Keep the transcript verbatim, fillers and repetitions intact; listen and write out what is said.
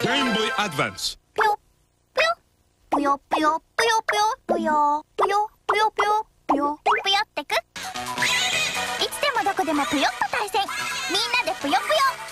Game Boy Advance。 ぷよぷよぷよぷよぷよぷよぷよぷよぷよぷよぷよぷよってく。いつでもどこでもぷよっと対戦。みんなでぷよぷよ。